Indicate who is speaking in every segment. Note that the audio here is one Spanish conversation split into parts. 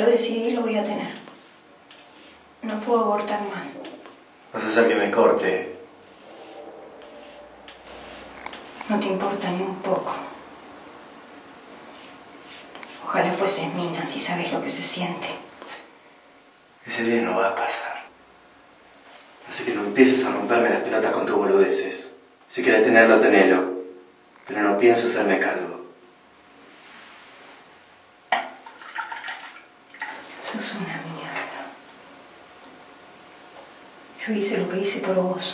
Speaker 1: lo decidí y lo voy a tener. No puedo abortar más.
Speaker 2: Vas a hacer que me corte.
Speaker 1: No te importa ni un poco. Ojalá fueses mina, si sabes lo que se siente.
Speaker 2: Ese día no va a pasar. Así que no empieces a romperme las pelotas con tus boludeces. Si querés tenerlo, tenelo. Pero no pienso hacerme cargo.
Speaker 1: Sos una mierda. Yo hice lo que hice por vos.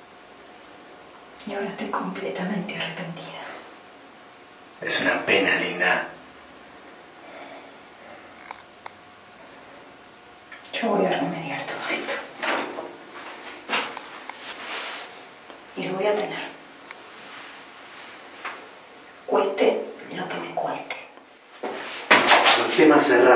Speaker 1: Y ahora estoy completamente arrepentida.
Speaker 2: Es una pena, linda.
Speaker 1: Yo voy a remediar todo esto. Y lo voy a tener. Cueste lo que me cueste.
Speaker 2: Los temas cerrados.